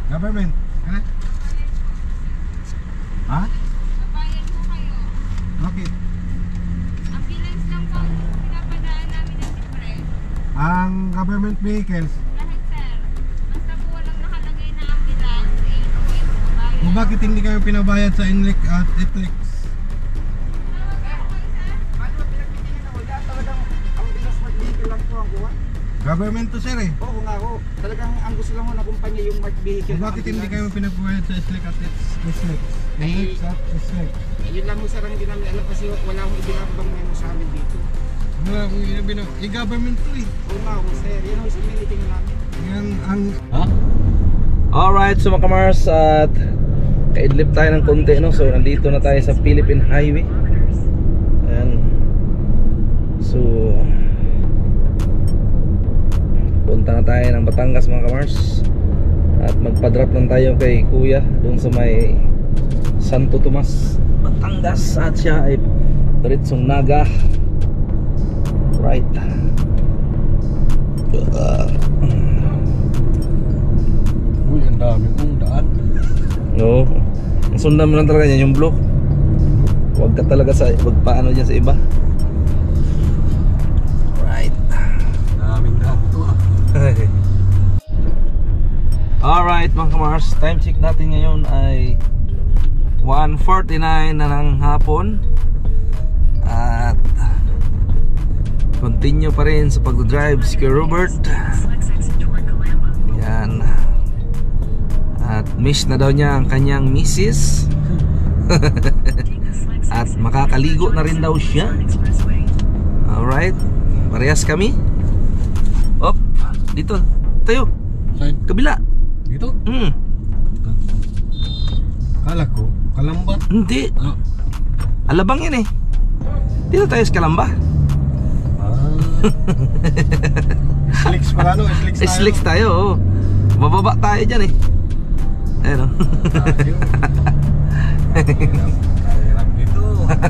Government? Ha? Ha? Babayad po kayo. Bakit? Ambulance lang po ang pinapadaan namin ng libre. Ang government vehicles, Lahat sir. Basta po walang nakalagay na ambulance, eh, okay po babayad. o bakit hindi kayo pinabayad sa INLEC at ITLEX? Government to sir eh. Oo nga ho. Talagang ang gusto lang ho na kumpanya yung marked vehicle. O bakit hindi kayo pinabayad sa ISLEC at ISLEX? INLEX at ISLEX. Yun lang ho sir ang hindi namin alam kasi wala akong ibinabang memo sa amin dito. Wala akong i-government to eh. Oo nga ho sir. Yan ho sa meeting namin. Yan ang... Alright, so mga kamars, at kaidlip tayo ng konti, no? So nandito na tayo sa Philippine Highway. Ayan. So punta na tayo ng Batangas mga kamars. At magpa-drop lang tayo kay kuya doon sa may Santo Tomas, Batangas. At siya ay diretsong Naga. Right. Uy, ang dami kong daan. No. Ang sundan mo lang talaga yan yung block. Huwag ka talaga sa paano dyan sa iba. Right. Daming daan to ah. Alright mga kamars, time check natin ngayon ay 1:49 na ng hapon. At continue pa rin sa pagdadrive si Kuya Robert. Yan. At miss na daw niya ang kanyang misis. At makakaligo na rin daw siya. Alright, parehas kami. Op, dito tayo, Saan? kabila. Dito? Kala ko, Kalamba. Hindi, Ah. Alabang yan eh. Dito tayo sa Kalamba. Slicks pala no? Slicks tayo. Slicks tayo, oh. Bababa tayo dyan eh. Ayan o. Hirap dito.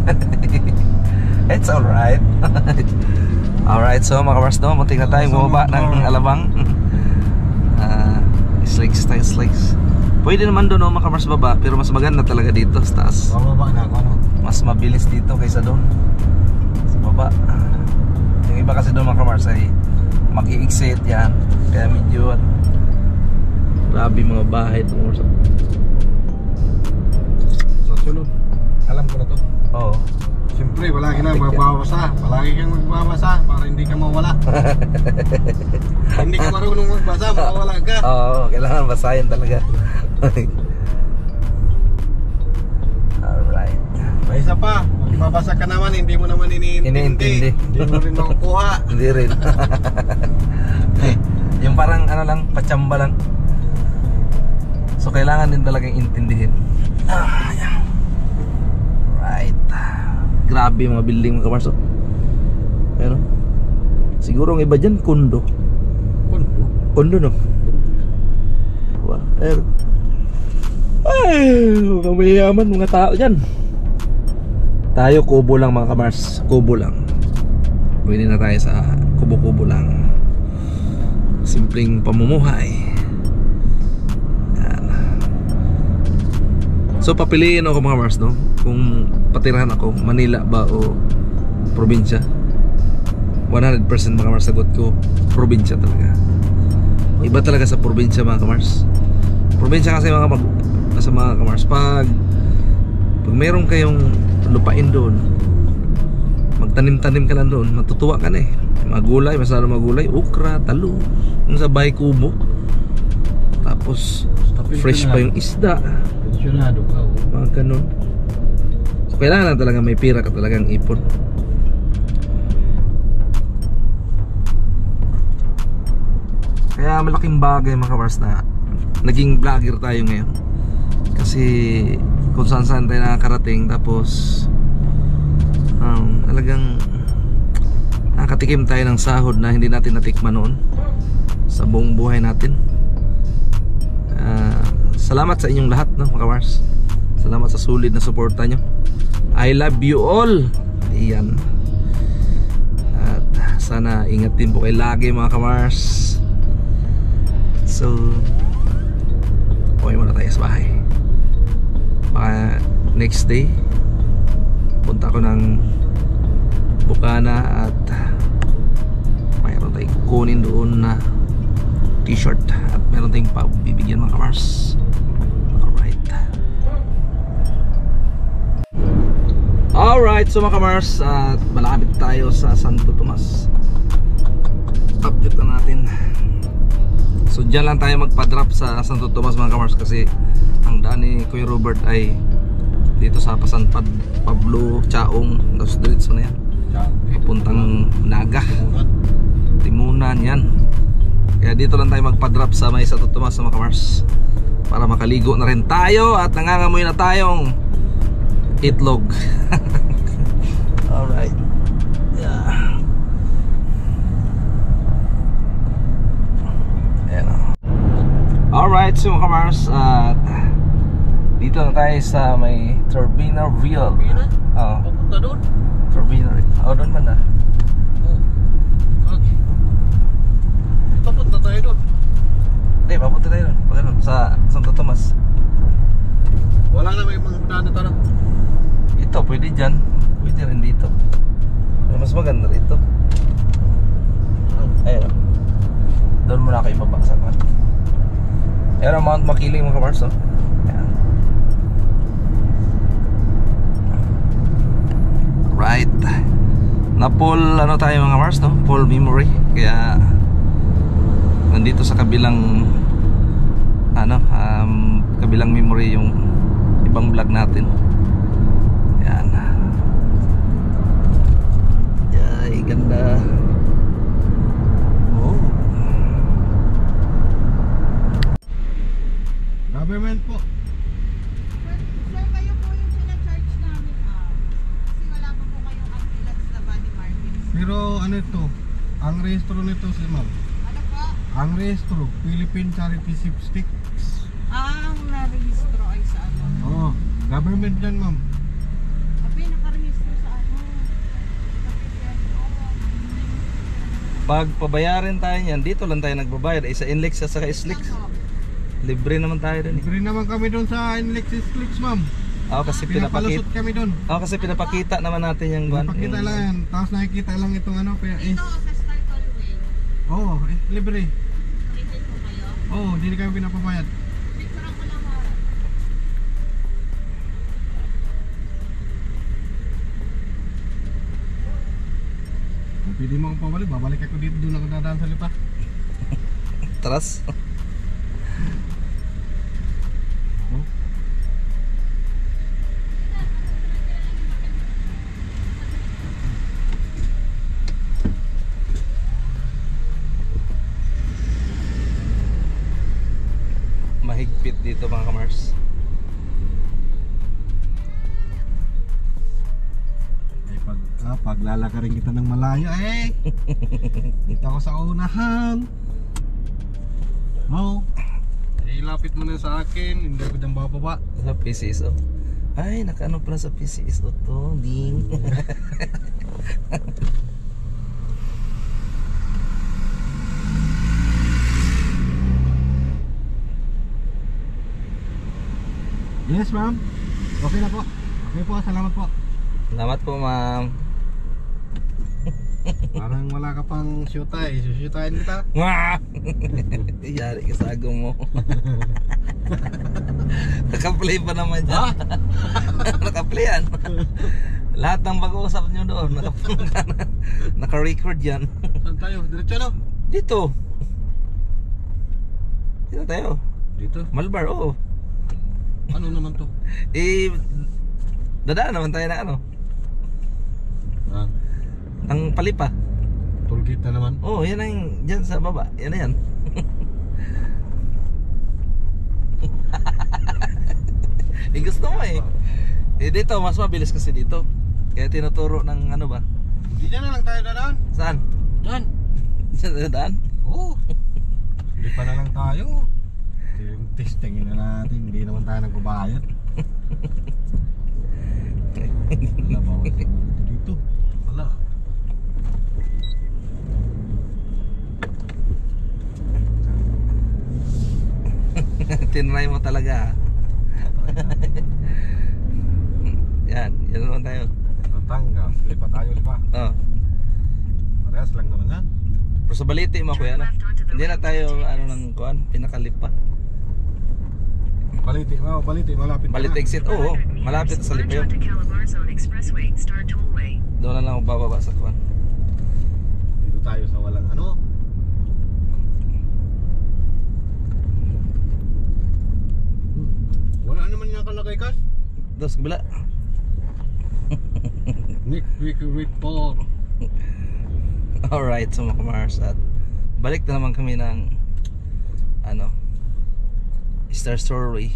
It's alright. Alright, so mga kabars, no, muntik na tayong bumaba ng Alabang. Slicks tayo, slicks. Pwede naman doon, no, mga kabars, baba. Pero mas maganda talaga dito sa taas. Bababa na ako no? Mas mabilis dito kaysa doon sa baba. Yung iba kasi doon mga kamars ay mag-i-exit yan. Kaya medyo grabe mga bahay doon. Sa sunod, alam ko na to. Oo. Siyempre, palagi na Matik yan. magbabasa. Palagi kang magbabasa para hindi ka mawala. Hindi ka marunong magbasa, mawala ka. Oo, kailangan basahin talaga. Alright. May isa pa, magbabasa ka naman, hindi mo naman Iniintindi. Hindi mo rin makukuha. Hindi rin. Yung parang ano lang, patsamba lang. So kailangan din talagang intindihin. Yan. Right. Grabe yung mga building mga kamarso. Ano? Siguro ang iba dyan, kondo. Kondo. Kondo no? Wow. Ay, mga mayayaman mga tao dyan. Tayo kubo lang mga kamars. Kubo lang. Pwede na tayo sa kubo-kubo lang. Simpleng pamumuhay. Yan. So papiliin ako mga kamars, no? Kung patirahan ako, Manila ba o probinsya. 100% mga kamars sagot ko, probinsya talaga. Iba talaga sa probinsya mga kamars. Probinsya kasi mga kamars, pag meron kayong lupain doon, magtanim-tanim ka lang doon, matutuwa ka na eh. Magulay, masarap magulay, okra, talo, yung sa bahay kubo. Tapos fresh pa yung isda. Pensyonado ka. Mga ganun. So kailangan na talaga may pira ka talagang ipon. Kaya malaking bagay mga kamars na naging vlogger tayo ngayon. Kasi kung saan tayo nakakarating, tapos talagang nakatikim tayo ng sahod na hindi natin natikman noon sa buong buhay natin. Salamat sa inyong lahat, no, mga kamars. Salamat sa sulit na suporta nyo. I love you all. Iyan. At sana ingat din po kayo lagi mga kamars. So sa bahay. Baka next day punta ko ng Bukana at mayroon tayong kunin doon na t-shirt at mayroon tayong pagbibigyan mga kamars. Alright, so mga kamars, at malapit tayo sa Santo Tomas. Update na natin. So dyan lang tayo magpa-drop sa Santo Tomas mga kamars, kasi ang daan ni Kuya Robert ay dito sa Pasan Pablo, Chaong, those streets na yan, papuntang Naga, Timunan yan. Kaya dito lang tayo magpa-drop sa may Santo Tomas mga kamars, para makaligo na rin tayo at nangangamoy na tayong itlog. Alright. Yeah. Ayan o. Alright, so mga kamars, at dito na tayo sa may Turbinaville. Turbina? Oo, Papunta doon? Turbinaville. Oo, doon man na. Okay. Papunta tayo doon. Hindi, papunta tayo doon. Pagano, sa Santo Tomas. Wala na may mga daan na tanong. Ito, pwede dyan. Pwede rin dito. Pero mas maganda rito. Ayun o. Doon muna kayo babaksak man. Ayan ang Mount Makiling mga kamars o. Ayan. Right. Na full ano tayo mga kamars, no? Full memory. Kaya nandito sa kabilang ano, kabilang memory yung ibang vlog natin. Yan. Yay, ganda. Oh. Government po. Sir, kayo po yung pina-charge namin. Kasi wala pa po kayong ambulance na body markings. Pero ano ito? Ang rehistro nito si ma'am. Ano po? Ang rehistro, Philippine Charity Sweepstakes. Ang narehistro ay sa ano? Oo, government yan ma'am. Abi, nakarehistro sa ano? Sa PCSO. Pag pabayarin tayo yan, dito lang tayo nagbabayad. Sa Inlex at saka Islix. Libre naman tayo dun eh. Libre naman kami doon sa Inlexis Clicks ma'am. Oo, kasi pinapakita. Pinapalusot kami doon. Oo, kasi pinapakita naman natin yung Pinapakita lang yan. Tapos nakikita lang itong ano. Kaya Dito sa Star Tollway. Oo, libre. Libre po kayo. Oo, hindi kami pinapabayad. Picturean ko lang mara. Kung pwede mo akong pabalik, babalik ako dito. Doon ako dadaan sa lipa. Tras. Oh. Mahigpit dito mga kamars. Paglalakarin kita ng malayo dito ako sa unahan. Mo. Ilapit mo na sa akin, hindi ako dyan bababa. Sa PCSO. Ay, nakaano pala sa PCSO to. Ding. Yes ma'am. Okay na po. Okay po, salamat po. Salamat po, ma'am. Parang wala ka pang shootay. Sushootahin kita. Wah! Yari ka sa agong mo. Naka-play pa naman dyan. Naka-play yan. Lahat ng pag-uusap nyo doon naka-record yan. Saan tayo? Diretso na? Dito. Dito tayo. Dito? Malbar, oo. Ano naman to? Dadaan naman tayo na ano, Ah, ng Palipa. tollgate na naman. Oo, yan ang dyan sa baba. Yan na yan. Gusto mo eh. Dito, mas mabilis kasi dito. Kaya tinuturo ng ano ba? Hindi na lang tayo dadaan. Saan? Diyan. Diyan dadaan? Oo. Hindi pa na lang tayo. Yung testingin na natin. Hindi naman tayo nagbabayad. Wala bawal dito. Wala. Tinry mo talaga. Yan naman tayo. Batangas, lipa tayo, lipa. Oh. Parehas lang naman yan. Pero sa Balite mo kuya na. Hindi na tayo ng kuan, pinakalip pa. Balite, malapit. Balite exit, oo. Malapit sa Lipayo. Doon na lang ako bababa sa kuan. Dito tayo sa walang ano. Wala naman yung nakalagay, Kas. Dos kabila. Nick Victor. Alright, so mga kamars, at balik na naman kami ng Star Story.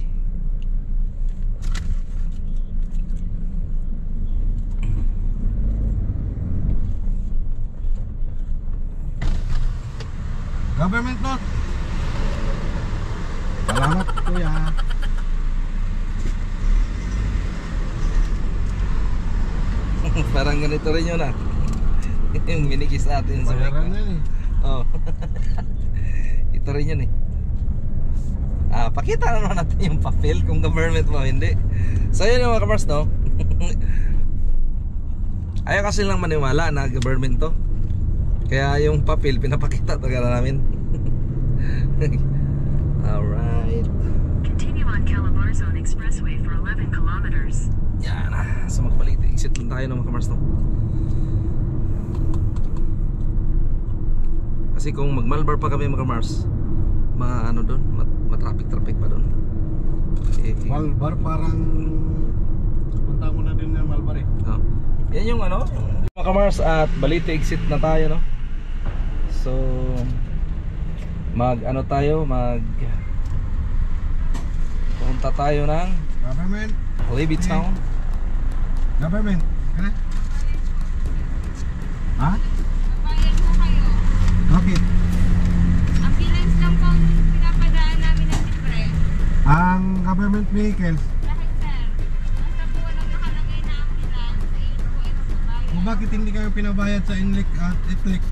Government note. Salamat, kuya. Parang ganito rin yun yung minikis natin sa Bayaran yan eh. Oh. Ito rin yun eh. Pakita naman natin yung papel kung government mo hindi. So yun yung mga kamars, no? Ayaw kasi lang maniwala na government to. Kaya yung papel pinapakita talaga namin. Alright. Continue on Calabarzon Expressway for 11 kilometers. Yan sa Magbalite. Exit lang tayo ng mga kamars, no? Kasi kung magmalbar pa kami mga kamars, doon, matraffic pa doon. Malbar parang punta mo na din ng Malbar eh. Oh. Yan yung mga kamars, at Balite exit na tayo, no? So punta tayo ng Government. Levittown. Government. Kaya? Ha? Bayad po kayo. Okay. Ambulance lang po ang pinapadaan namin ng libre. Ang government vehicles. Dahil sir, basta po walang nakalagay na ambulance, ayun po ay magbabayad. O bakit hindi kayo pinabayad sa INLEC at ITLEX?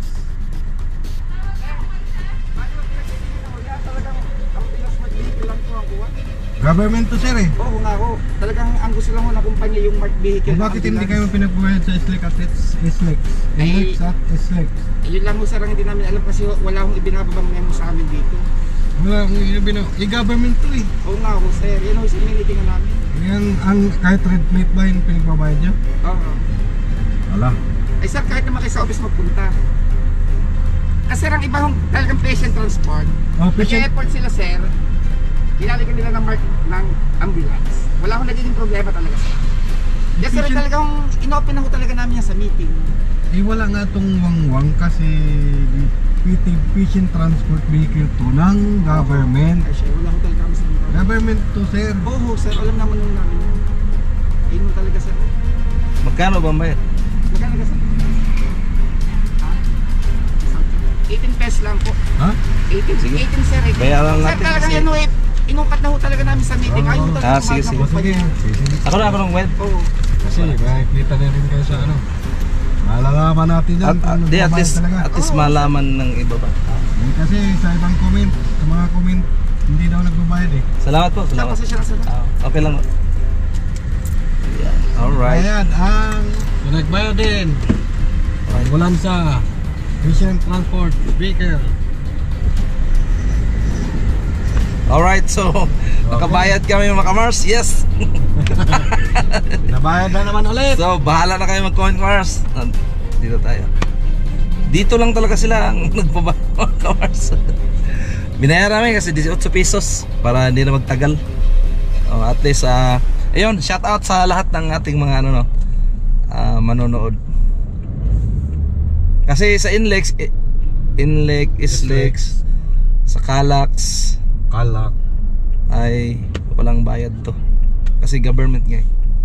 Talagang ang Pinas mag-vehicle lang po ang kuha. Government to sir eh. Oo nga ho. Talagang ang gusto lang ho na kumpanya yung marked vehicle. O bakit hindi kayo pinabayad sa ISLEC at ISLEX? INLEX at ISLEX. Yun lang ho sir ang hindi namin alam kasi wala akong ibinababang memo sa amin dito. Wala akong i-government to eh. Oo nga ho sir. Yan ho sa meeting namin. Yan ang kahit red plate ba yung pinagbabayad nyo? Oo. Wala. Ay sir, kahit naman kayo sa office magpunta. Kasi ang iba hong talagang patient transport. Oh, patient. Nag-e-effort sila sir. Nilalagyan nila ng mark ng ambulance. Wala akong nagiging problema talaga sir. Yes sir, Patient. talagang inopen na ho talaga namin yan sa meeting. Eh wala nga tong wangwang kasi patient transport vehicle to ng government. Ay siya, wala ho talaga kami sa meeting. Government to sir. Oo sir, alam naman nung namin yan. Ayun mo talaga sir. Magkano ba bayad? Magkano ka sir? Ha? 18 pesos lang po. Ha? 18, Sige. 18 sir. 18. Bayaran Sir, natin talagang kasi- yan ho eh. Inukat na ho talaga namin sa meeting. Oo. Ayaw ho talaga Sige, sige. sumahag ng O sige. kumpanya. Ako ng web. Oo. Kasi makikita na rin kayo sa malalaman natin yan. At least Oo. malaman ng iba ba. Eh, kasi sa ibang comment, sa mga comment, hindi daw nagbabayad eh. Salamat po, Sir, salamat. pasensya na sir. Okay lang. Yan. Alright. Ayan, ang nagbayad din. Ambulansya, patient transport vehicle. Alright, so nakabayad kami mga kamars. Yes. Nabayad na naman ulit. So bahala na kayo mag-comment kamars. Dito tayo. Dito lang talaga sila ang nagbabayad mga kamars. Binayaran namin kasi 18 pesos para hindi na magtagal. At least ayun, shout out sa lahat ng ating mga manonood. Kasi sa INLEX, ISLEX, sa Calax Kalak. ay walang bayad to. Kasi government nga eh.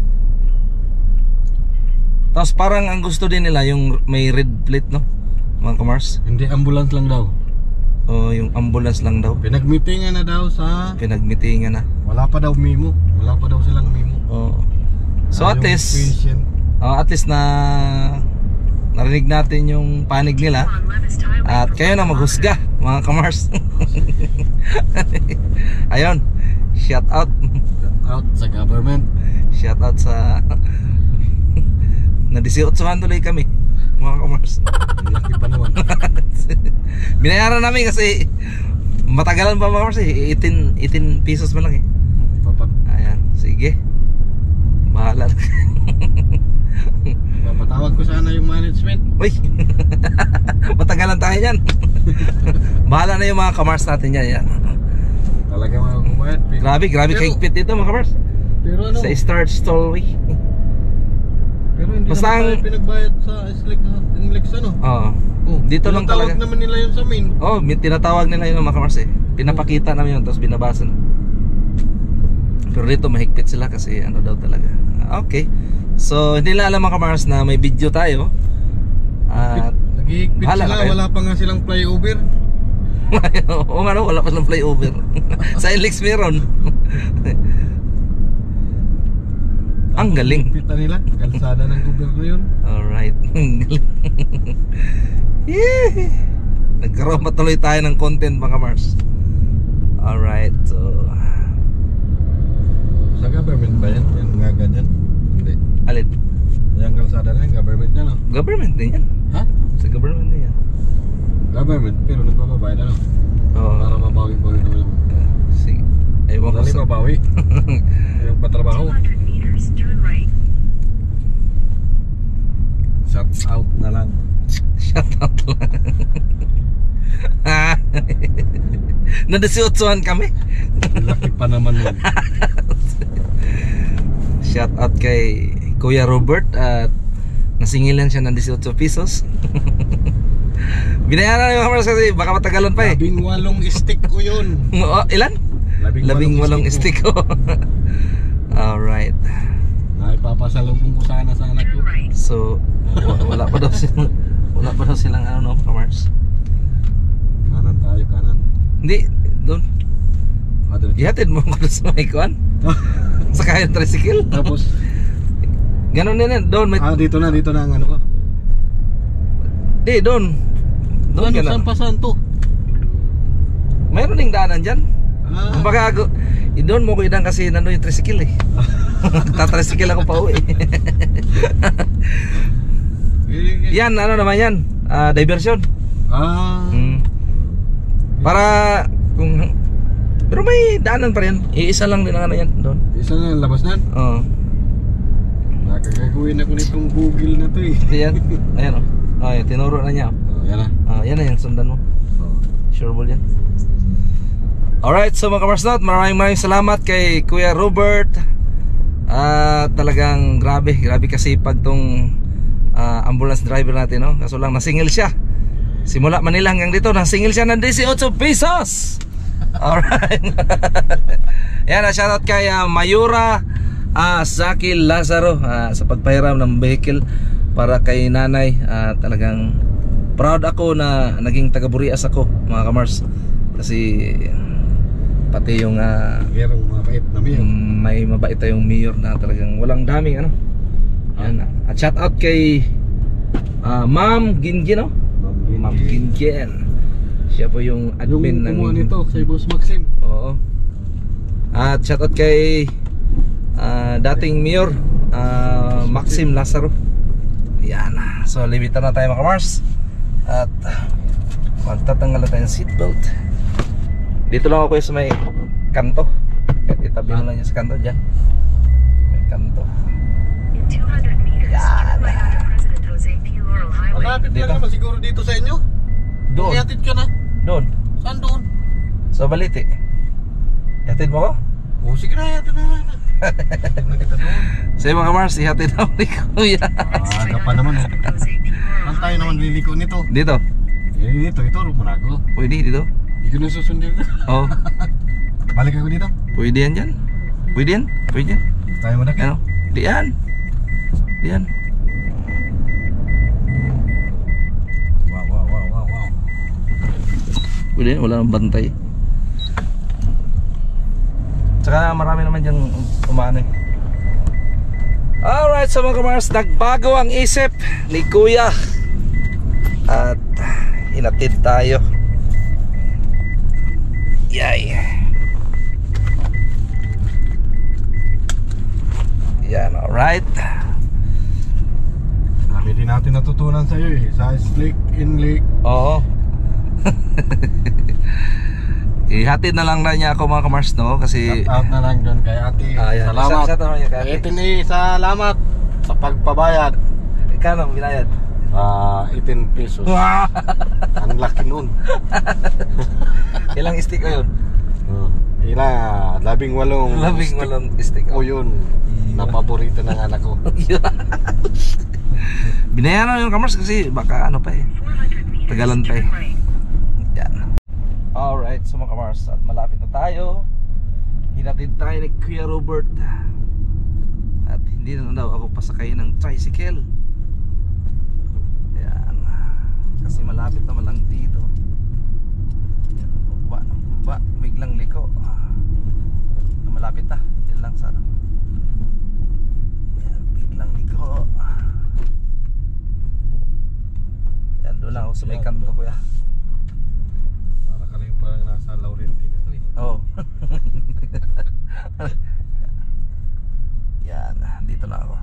Tapos parang ang gusto din nila yung may red plate, no? Mga kamars. Hindi, ambulance lang daw. O yung ambulance lang daw. Pinagmeetingan na daw sa... Pinagmitingan na. Wala pa daw memo. Wala pa daw silang memo. Oo. So at Yung least patient. at least na narinig natin yung panig nila. On Levis Highway At for kayo na 1 maghusga, mga kamars. Ayun. Shout out. out sa government. Shout out sa na 18 tuloy kami mga kamars. Laki pa naman. Binayaran namin kasi matagalan pa mga kamars eh. 18 pesos man lang eh. Papat. Ayan, sige. Bahala na. Papatawag ko sana yung management. Uy. Matagalan tayo yan. Bahala na yung mga kamars natin yan. Yan. Talaga mga kumayat. Grabe kahigpit dito mga kamars. Pero ano? Sa Start Story. Pero hindi Basta naman ang- tayo pinagbayad sa Inlex ano? Oo. Oh, Dito lang tinatawag talaga. naman nila yun sa main. Oh, tinatawag nila yun mga kamars eh. Pinapakita namin yun tapos binabasa na. Pero dito mahigpit sila kasi ano daw talaga. Okay. So hindi nila alam mga kamars na may video tayo. At Naghihigpit bahala na sila, kayo. wala pa nga silang flyover. oo nga no, wala pa ng flyover. Sa Inlex meron. Ang galing. Higpitan nila, kalsada ng gobyerno yun. Alright. Ang galing. Yee! Nagkaroon pa tuloy tayo ng content mga Mars. Alright, so Sa government ba yan? Yan nga ganyan? Hindi. alin? Yung kalsada na yan, government yan oh. Government din yan. Ha? Sa government din yan. Government, pero nagpapabayad ano? Oo. Para mabawi-bawi naman yung Sige. Ewan ko Dali sa... mabawi. Yung patrabaho. 200 meters, turn right. Shut out na lang. Shut up lang. Nadisiotsohan kami. Laki pa naman yun. Shout out kay Kuya Robert at nasingilan siya ng 18 pesos. Binayaran na yung kamars kasi baka matagalan pa eh. 18 stick ko yun. Oh, ilan? 18 stick ko. Alright. Naipapasalubong ko sana sa anak ko. Turn right. So wala pa daw silang ano no, kamars. Kanan tayo, kanan. Hindi, doon. Mother. Ihatid mo ko sa may kuan. Sa kaya tricycle. Tapos, Ganon din yan. Doon may... dito na ang ano ko. Di, doon. Doon Ano, ka na. saan pa saan to? Mayroon ding daanan dyan. Ah, Kumbaga, doon mo ko idang kasi nandun yung tricycle eh. Tatricycle ako pa uwi. Yan, ano naman yan? Diversion. Para kung... Pero may daanan pa rin. Iisa lang din ang ano yan doon. Isa na yung labas na. Oo. Nakagagawin ako nitong Google na to eh. Hindi yan. Ayan o. Oh. Ayan, tinuro na niya. Yan na. Yan na yan, sundan mo. Sure ball yan. Alright, so mga Kamarsnot, maraming salamat kay Kuya Robert. Talagang grabe kasipag tong ambulance driver natin, no? Kaso lang nasingil siya. Simula Manila hanggang dito, nasingil siya ng 18 pesos. Alright. Yan, shoutout kay Mayura Zaki Lazaro sa pagpahiram ng vehicle para kay nanay. Talagang proud ako na naging taga-Burias ako, mga Kamars. Kasi pati yung Merong mabait na mayor. may mabait tayong mayor na talagang walang daming ano. Yan. At shout out kay Ma'am Gingin, no? Ma'am Gingin. Siya po yung admin Yung kumuha ng nito, kay Boss Maxim. Oo. At shout out kay dating mayor Maxim Lazaro. Yan. So limitan na tayo mga Mars. At magtatanggal na tayo ng seatbelt. Dito lang ako sa may kanto. Kahit itabi mo lang niya sa kanto dyan. May kanto. In 200 meters, turn right onto President Jose P. Laurel Highway. Malapit Dito. lang naman siguro dito sa inyo. Doon. Ihatid ka na. Doon. Saan doon? Sa Balite. Ihatid mo ko? Oh, sige na, ihatid na. Ihatid na kita doon. Sa mga Mars, ihatid na ni Kuya. Aga pa naman eh. Jose P. Laurel Saan tayo naman liliko nito? Dito. Dito, muna ako. Pwede dito. Hindi ko na susundin. Oo. Balik ako dito. Pwede yan dyan. Pwede yan. Pwede yan. Tayo muna Ano? Diyan. Diyan. Wow. Pwede yan. Wala nang bantay. Tsaka marami naman dyan umano eh. Alright, so mga Kamars, nagbago ang isip ni Kuya. At hinatid tayo. Yay. Alright. Dami din natin natutunan sa iyo eh. Sa slick, inlick. Oo. Ihatid na lang na niya ako mga kamars, no? Kasi Shout out na lang doon kay ate. Ayan. Salamat. Shout out naman niya kay ate. Salamat sa pagpabayad. Ikaw nang binayad. 18 pesos. Ang laki nun. Ilang stick ko yun? Ila, 18 18 stick. o yun. Na paborito ng anak ko. Binayaran yung kamars kasi baka ano pa eh. 400 meters. Tagalan pa eh. turn right. Yan. Alright, so mga kamars, at malapit na tayo. Hinatid tayo ni Kuya Robert. At hindi na daw ako pasakay ng tricycle. Yan. Kasi malapit naman lang dito. Yan, baba, biglang liko. Malapit na, yan lang sana. Yan, biglang liko. Yan, doon lang ako sa may kanto, kuya. Para ka rin parang nasa Laurentino to eh. Oo. Yan, dito na ako.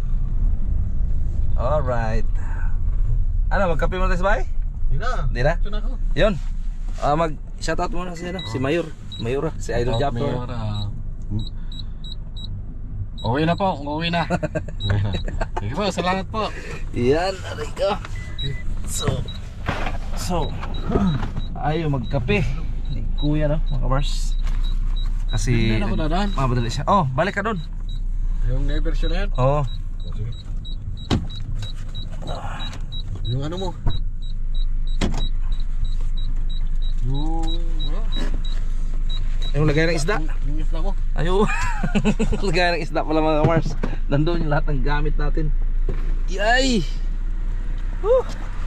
Alright. Ano, magkape mo tayo sa bahay? Di na. Di na? Ito na ako. Yun. Mag-shoutout muna si, ano, si Mayor. Mayura, si Idol Japper. Uwi na po, uwi na. Sige po, salamat po. Yan, aray ka. So, ayaw magkape. Ni Kuya, no, mga kabars. Kasi, Hindi na ako dadaan. madali siya. Oh, balik ka doon. Yung version na yan? Oo. Sige. Yung ano mo? Yung lagay ng isda. Yung isda ko. Ayo. Lagay ng isda pala mga kamars. Nandun yung lahat ng gamit natin. Yay! Woo!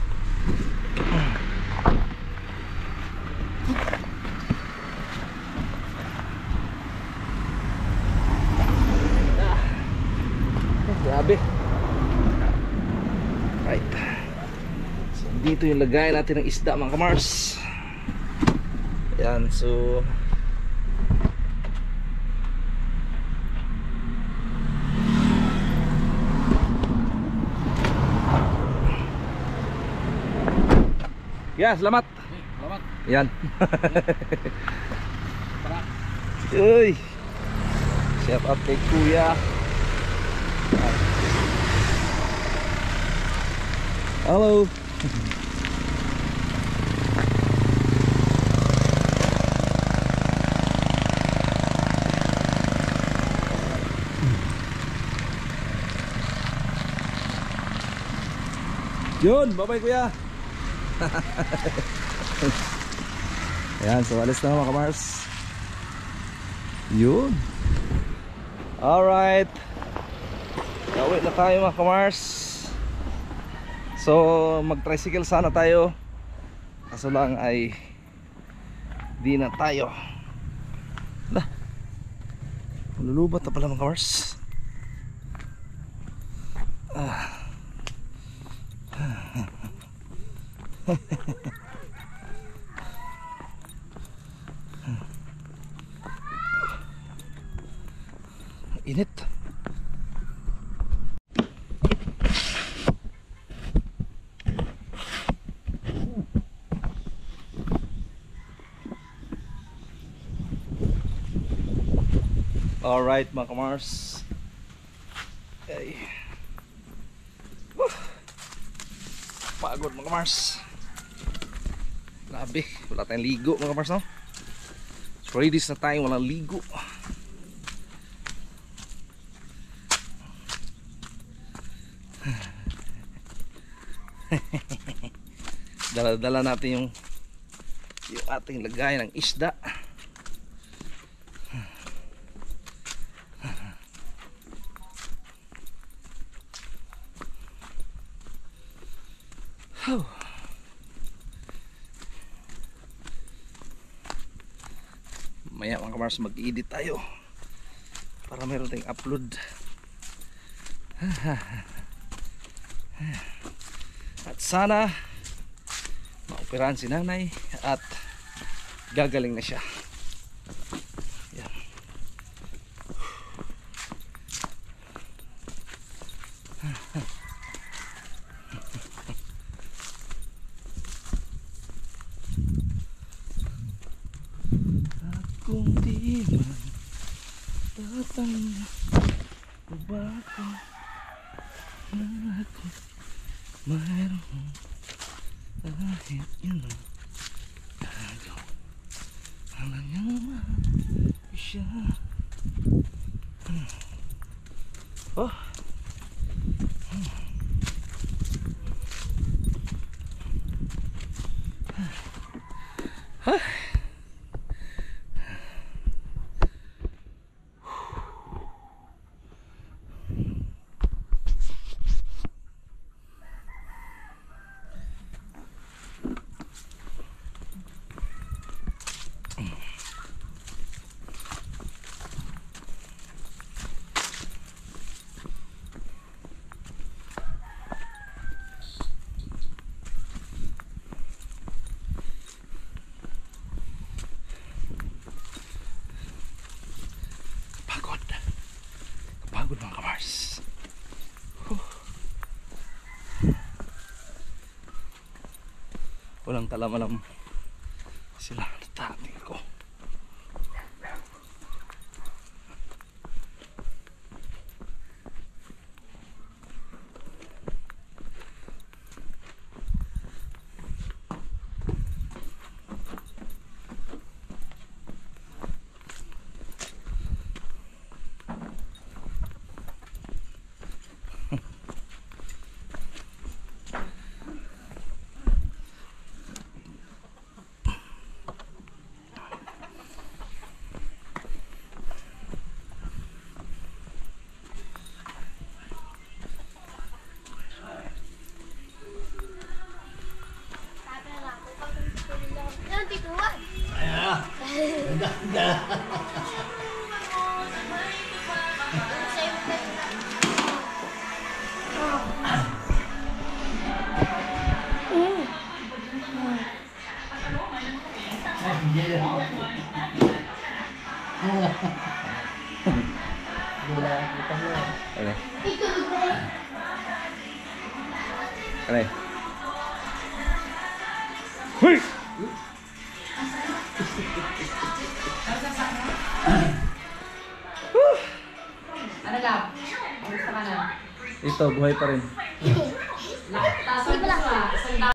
Grabe. Right. So, dito yung lagay natin ng isda mga kamars. Yan, so yeah, selamat. Salamat. Yan. Uy. Shout out kay Kuya. Halo. Yun, bye-bye Kuya. Ayan, so alis na mga kamars. Yun. Alright. Gawin na tayo mga kamars. So mag-tricycle sana tayo. Kaso lang ay di na tayo. Lah, lulubat na pala mga kamars. Init. Alright mga kamars. Okay. Pagod mga kamars. Grabe, wala tayong ligo mga kamars, no? Ready na tayo, walang ligo. Dala-dala natin yung ating lagay ng isda. Maya mga kamars, mag-edit tayo para meron tayong upload. At sana maoperahan si nanay at gagaling na siya. Yan. tanda Bago na ako mayroon kahit yun ang agaw alam niya naman siya oh pagod mga kamars. Walang talam-alam sila tating ko. Kare. Hui. Ano lang? Gusto ka na? Ito buhay pa rin. Taas mo